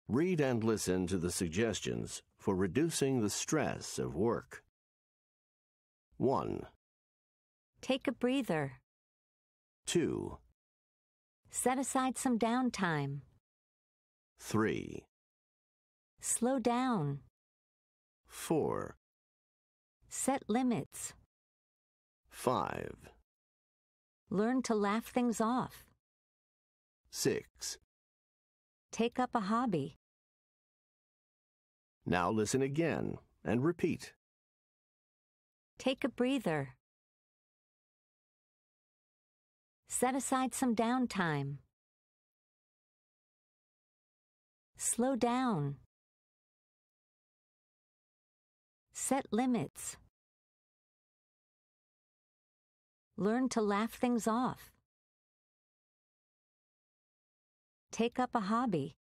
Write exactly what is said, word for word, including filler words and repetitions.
Read and listen to the suggestions for reducing the stress of work. one. Take a breather. two. Set aside some downtime. three. Slow down. four. Set limits. five. Learn to laugh things off. six. Take up a hobby. Now listen again and repeat. Take a breather. Set aside some downtime. Slow down. Set limits. Learn to laugh things off. Take up a hobby.